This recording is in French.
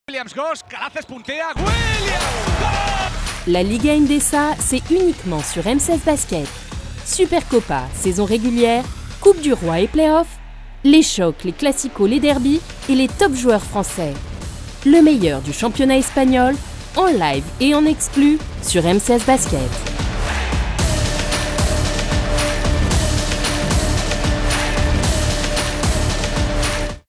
Williams gauche, Calaces puntea, Williams! La Liga Endesa, c'est uniquement sur M16 Basket. Supercopa, saison régulière, Coupe du Roi et Playoff, les chocs, les classicos, les derbys et les top joueurs français. Le meilleur du championnat espagnol, en live et en exclu sur M16 Basket.